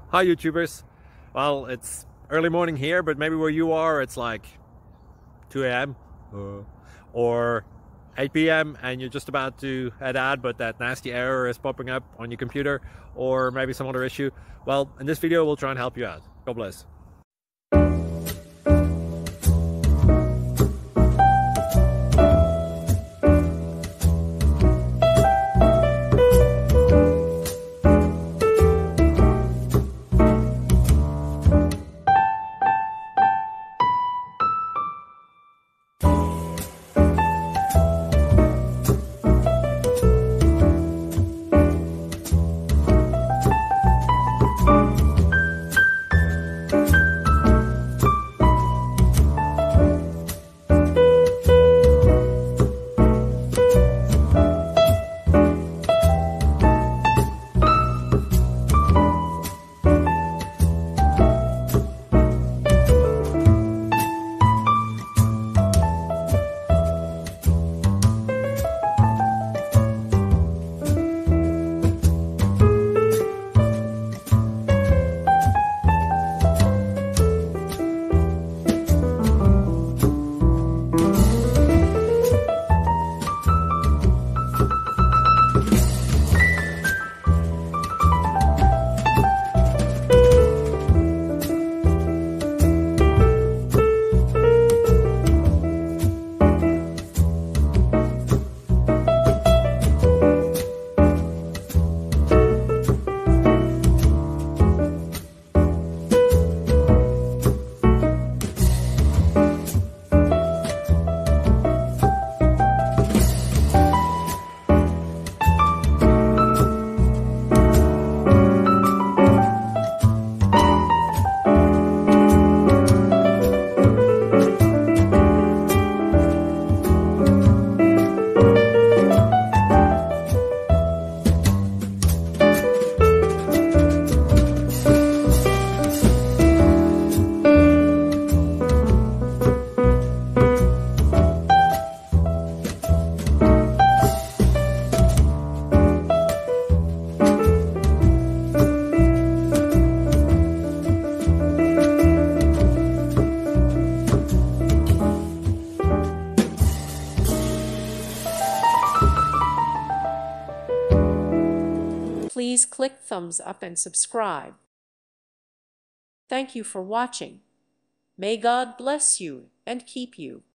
Hi YouTubers. Well, it's early morning here, but maybe where you are it's like 2 a.m. or 8 p.m. and you're just about to head out, but that nasty error is popping up on your computer, or maybe some other issue. Well, in this video we'll try and help you out. God bless. Please click thumbs up and subscribe. Thank you for watching. May God bless you and keep you.